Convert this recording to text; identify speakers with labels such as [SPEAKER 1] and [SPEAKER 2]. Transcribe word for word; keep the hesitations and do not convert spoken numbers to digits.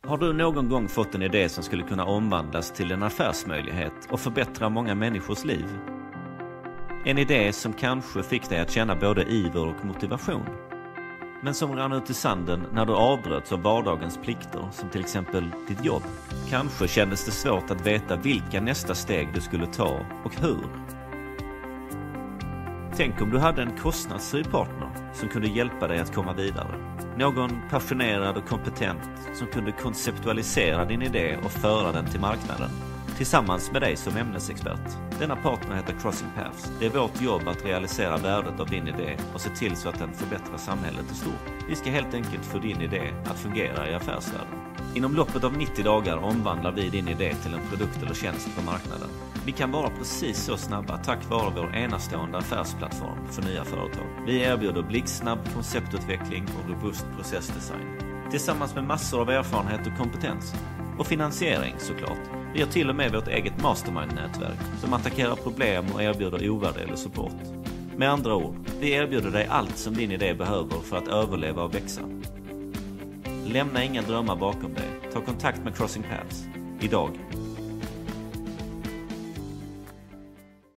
[SPEAKER 1] Har du någon gång fått en idé som skulle kunna omvandlas till en affärsmöjlighet och förbättra många människors liv? En idé som kanske fick dig att känna både iver och motivation, men som rann ut i sanden när du avbröts av vardagens plikter, som till exempel ditt jobb. Kanske kändes det svårt att veta vilka nästa steg du skulle ta och hur. Tänk om du hade en kostnadsfri partner som kunde hjälpa dig att komma vidare. Någon passionerad och kompetent som kunde konceptualisera din idé och föra den till marknaden, tillsammans med dig som ämnesexpert. Denna partner heter Crossing Paths. Det är vårt jobb att realisera värdet av din idé och se till så att den förbättrar samhället i stort. Vi ska helt enkelt få din idé att fungera i affärsvärlden. Inom loppet av nittio dagar omvandlar vi din idé till en produkt eller tjänst på marknaden. Vi kan vara precis så snabba tack vare vår enastående affärsplattform för nya företag. Vi erbjuder blixtsnabb konceptutveckling och robust processdesign, tillsammans med massor av erfarenhet och kompetens. Och finansiering såklart. Vi har till och med vårt eget mastermind-nätverk som attackerar problem och erbjuder ovärderlig support. Med andra ord, vi erbjuder dig allt som din idé behöver för att överleva och växa. Lämna inga drömmar bakom dig. Ta kontakt med Crossing Paths idag.